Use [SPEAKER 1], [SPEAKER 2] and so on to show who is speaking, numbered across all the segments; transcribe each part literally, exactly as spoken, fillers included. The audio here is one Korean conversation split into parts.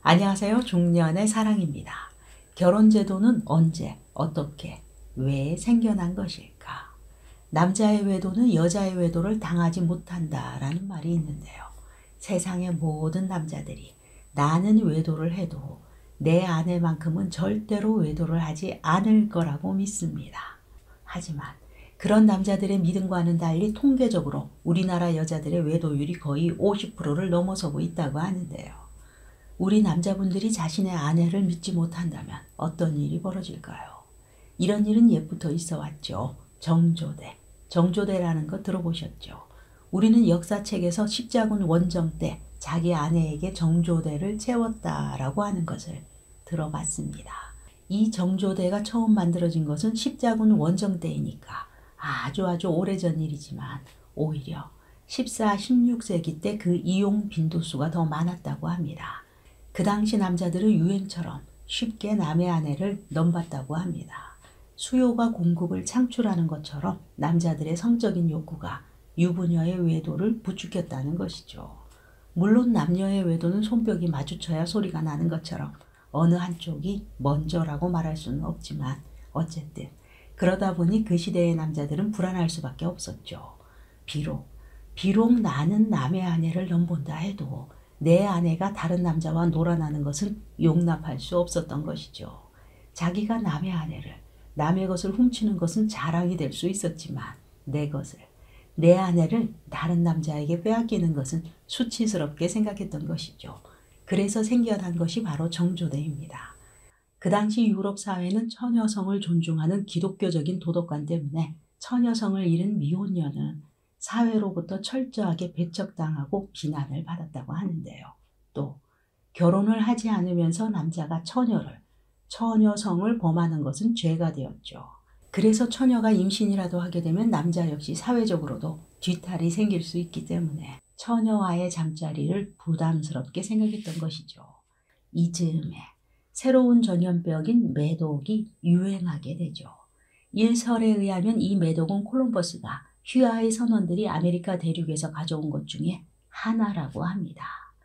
[SPEAKER 1] 안녕하세요. 중년의 사랑입니다. 결혼제도는 언제, 어떻게, 왜 생겨난 것일까? 남자의 외도는 여자의 외도를 당하지 못한다라는 말이 있는데요. 세상의 모든 남자들이 나는 외도를 해도 내 아내만큼은 절대로 외도를 하지 않을 거라고 믿습니다. 하지만 그런 남자들의 믿음과는 달리 통계적으로 우리나라 여자들의 외도율이 거의 오십 퍼센트를 넘어서고 있다고 하는데요. 우리 남자분들이 자신의 아내를 믿지 못한다면 어떤 일이 벌어질까요? 이런 일은 옛부터 있어 왔죠. 정조대. 정조대라는 거 들어보셨죠? 우리는 역사책에서 십자군 원정 때 자기 아내에게 정조대를 채웠다라고 하는 것을 들어봤습니다. 이 정조대가 처음 만들어진 것은 십자군 원정 때이니까 아주 아주 오래전 일이지만 오히려 십사, 십육 세기 때 그 이용 빈도수가 더 많았다고 합니다. 그 당시 남자들은 유행처럼 쉽게 남의 아내를 넘봤다고 합니다. 수요가 공급을 창출하는 것처럼 남자들의 성적인 욕구가 유부녀의 외도를 부추겼다는 것이죠. 물론 남녀의 외도는 손뼉이 마주쳐야 소리가 나는 것처럼 어느 한쪽이 먼저라고 말할 수는 없지만 어쨌든 그러다 보니 그 시대의 남자들은 불안할 수밖에 없었죠. 비록, 비록 나는 남의 아내를 넘본다 해도 내 아내가 다른 남자와 놀아나는 것은 용납할 수 없었던 것이죠. 자기가 남의 아내를, 남의 것을 훔치는 것은 자랑이 될 수 있었지만 내 것을, 내 아내를 다른 남자에게 빼앗기는 것은 수치스럽게 생각했던 것이죠. 그래서 생겨난 것이 바로 정조대입니다. 그 당시 유럽 사회는 처녀성을 존중하는 기독교적인 도덕관 때문에 처녀성을 잃은 미혼녀는 사회로부터 철저하게 배척당하고 비난을 받았다고 하는데요. 또 결혼을 하지 않으면서 남자가 처녀를, 처녀성을 범하는 것은 죄가 되었죠. 그래서 처녀가 임신이라도 하게 되면 남자 역시 사회적으로도 뒤탈이 생길 수 있기 때문에 처녀와의 잠자리를 부담스럽게 생각했던 것이죠. 이 즈음에 새로운 전염병인 매독이 유행하게 되죠. 일설에 의하면 이 매독은 콜럼버스가 휘하의 선원들이 아메리카 대륙에서 가져온 것 중에 하나라고 합니다.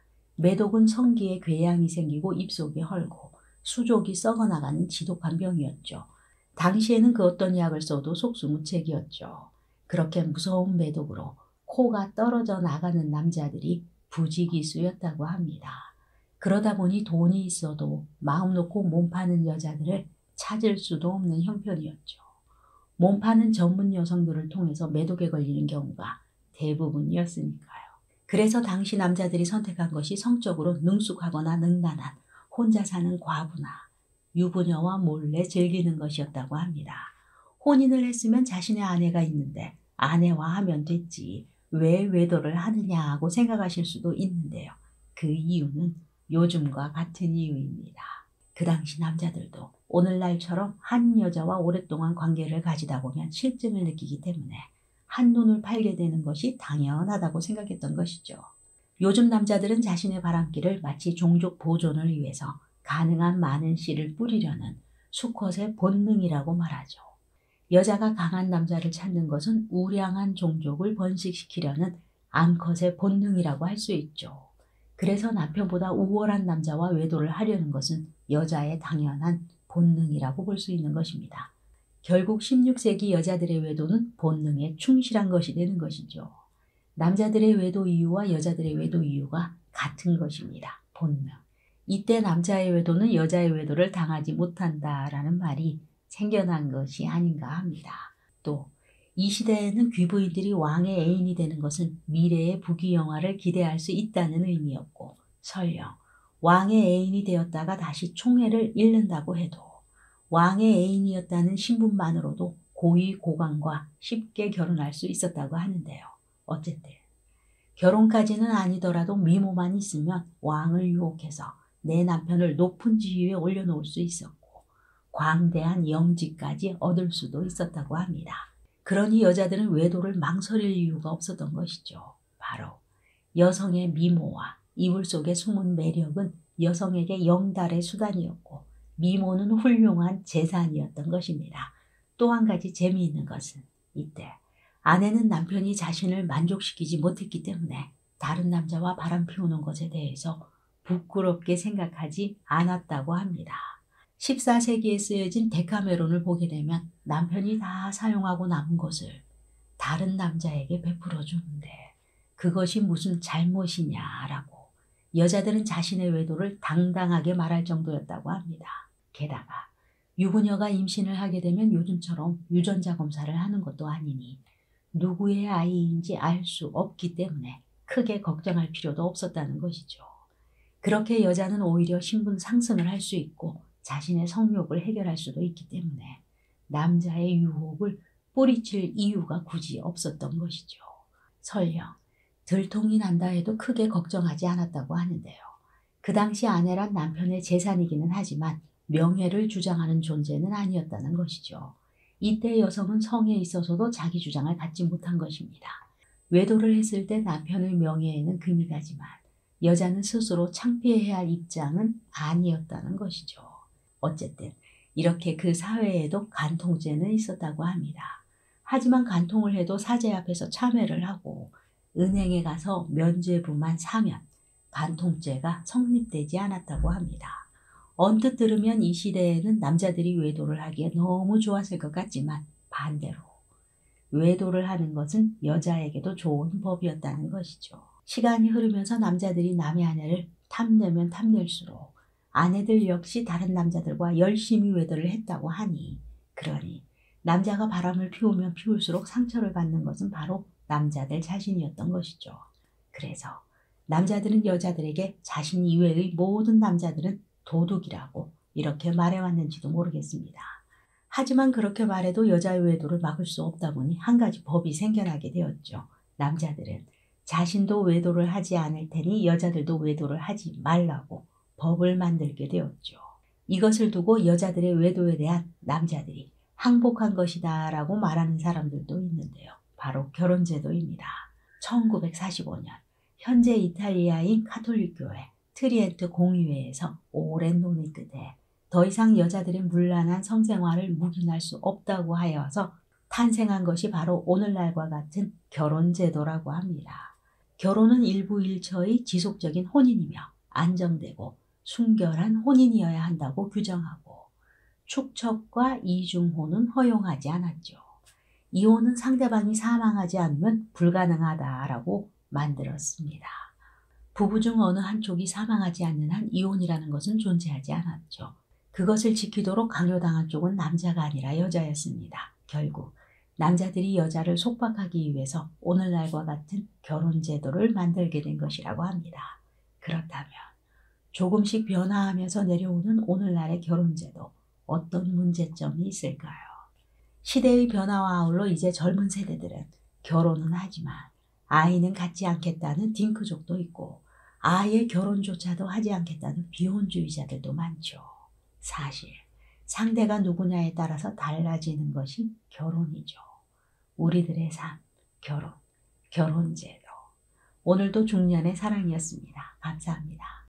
[SPEAKER 1] 매독은 성기에 궤양이 생기고 입속이 헐고 수족이 썩어나가는 지독한 병이었죠. 당시에는 그 어떤 약을 써도 속수무책이었죠. 그렇게 무서운 매독으로 코가 떨어져 나가는 남자들이 부지기수였다고 합니다. 그러다 보니 돈이 있어도 마음 놓고 몸 파는 여자들을 찾을 수도 없는 형편이었죠. 몸 파는 전문 여성들을 통해서 매독에 걸리는 경우가 대부분이었으니까요. 그래서 당시 남자들이 선택한 것이 성적으로 능숙하거나 능란한 혼자 사는 과부나 유부녀와 몰래 즐기는 것이었다고 합니다. 혼인을 했으면 자신의 아내가 있는데 아내와 하면 됐지 왜 외도를 하느냐고 생각하실 수도 있는데요. 그 이유는 요즘과 같은 이유입니다. 그 당시 남자들도 오늘날처럼 한 여자와 오랫동안 관계를 가지다 보면 실증을 느끼기 때문에 한눈을 팔게 되는 것이 당연하다고 생각했던 것이죠. 요즘 남자들은 자신의 바람길을 마치 종족 보존을 위해서 가능한 많은 씨를 뿌리려는 수컷의 본능이라고 말하죠. 여자가 강한 남자를 찾는 것은 우량한 종족을 번식시키려는 암컷의 본능이라고 할 수 있죠. 그래서 남편보다 우월한 남자와 외도를 하려는 것은 여자의 당연한 본능이라고 볼 수 있는 것입니다. 결국 십육 세기 여자들의 외도는 본능에 충실한 것이 되는 것이죠. 남자들의 외도 이유와 여자들의 외도 이유가 같은 것입니다. 본능. 이때 남자의 외도는 여자의 외도를 당하지 못한다라는 말이 생겨난 것이 아닌가 합니다. 또 이 시대에는 귀부인들이 왕의 애인이 되는 것은 미래의 부귀영화를 기대할 수 있다는 의미였고 설령 왕의 애인이 되었다가 다시 총애를 잃는다고 해도 왕의 애인이었다는 신분만으로도 고위 고관과 쉽게 결혼할 수 있었다고 하는데요. 어쨌든 결혼까지는 아니더라도 미모만 있으면 왕을 유혹해서 내 남편을 높은 지위에 올려놓을 수 있었고 광대한 영지까지 얻을 수도 있었다고 합니다. 그러니 여자들은 외도를 망설일 이유가 없었던 것이죠. 바로 여성의 미모와 이불 속의 숨은 매력은 여성에게 영달의 수단이었고 미모는 훌륭한 재산이었던 것입니다. 또 한 가지 재미있는 것은 이때 아내는 남편이 자신을 만족시키지 못했기 때문에 다른 남자와 바람 피우는 것에 대해서 부끄럽게 생각하지 않았다고 합니다. 십사 세기에 쓰여진 데카메론을 보게 되면 남편이 다 사용하고 남은 것을 다른 남자에게 베풀어 주는데 그것이 무슨 잘못이냐라고 여자들은 자신의 외도를 당당하게 말할 정도였다고 합니다. 게다가 유부녀가 임신을 하게 되면 요즘처럼 유전자 검사를 하는 것도 아니니 누구의 아이인지 알 수 없기 때문에 크게 걱정할 필요도 없었다는 것이죠. 그렇게 여자는 오히려 신분 상승을 할 수 있고 자신의 성욕을 해결할 수도 있기 때문에 남자의 유혹을 뿌리칠 이유가 굳이 없었던 것이죠. 설령 들통이 난다 해도 크게 걱정하지 않았다고 하는데요. 그 당시 아내란 남편의 재산이기는 하지만 명예를 주장하는 존재는 아니었다는 것이죠. 이때 여성은 성에 있어서도 자기 주장을 갖지 못한 것입니다. 외도를 했을 때 남편의 명예에는 금이 가지만 여자는 스스로 창피해야 할 입장은 아니었다는 것이죠. 어쨌든 이렇게 그 사회에도 간통죄는 있었다고 합니다. 하지만 간통을 해도 사제 앞에서 참회를 하고 은행에 가서 면죄부만 사면 간통죄가 성립되지 않았다고 합니다. 언뜻 들으면 이 시대에는 남자들이 외도를 하기에 너무 좋았을 것 같지만 반대로 외도를 하는 것은 여자에게도 좋은 법이었다는 것이죠. 시간이 흐르면서 남자들이 남의 아내를 탐내면 탐낼수록 아내들 역시 다른 남자들과 열심히 외도를 했다고 하니 그러니 남자가 바람을 피우면 피울수록 상처를 받는 것은 바로 남자들 자신이었던 것이죠. 그래서 남자들은 여자들에게 자신 이외의 모든 남자들은 도둑이라고 이렇게 말해왔는지도 모르겠습니다. 하지만 그렇게 말해도 여자의 외도를 막을 수 없다 보니 한 가지 법이 생겨나게 되었죠. 남자들은 자신도 외도를 하지 않을 테니 여자들도 외도를 하지 말라고 법을 만들게 되었죠. 이것을 두고 여자들의 외도에 대한 남자들이 항복한 것이다 라고 말하는 사람들도 있는데요. 바로 결혼제도입니다. 천구백사십오 년 현재 이탈리아인 카톨릭교회 트리엔트 공의회에서 오랜 논의 끝에 더 이상 여자들의 문란한 성생활을 묵인할 수 없다고 하여서 탄생한 것이 바로 오늘날과 같은 결혼제도라고 합니다. 결혼은 일부일처의 지속적인 혼인이며 안정되고 순결한 혼인이어야 한다고 규정하고 축척과 이중혼은 허용하지 않았죠. 이혼은 상대방이 사망하지 않으면 불가능하다라고 만들었습니다. 부부 중 어느 한쪽이 사망하지 않는 한 이혼이라는 것은 존재하지 않았죠. 그것을 지키도록 강요당한 쪽은 남자가 아니라 여자였습니다. 결국 남자들이 여자를 속박하기 위해서 오늘날과 같은 결혼제도를 만들게 된 것이라고 합니다. 그렇다면 조금씩 변화하면서 내려오는 오늘날의 결혼제도 어떤 문제점이 있을까요? 시대의 변화와 아울러 이제 젊은 세대들은 결혼은 하지만 아이는 갖지 않겠다는 딩크족도 있고 아예 결혼조차도 하지 않겠다는 비혼주의자들도 많죠. 사실 상대가 누구냐에 따라서 달라지는 것이 결혼이죠. 우리들의 삶, 결혼, 결혼제도. 오늘도 중년의 사랑이었습니다. 감사합니다.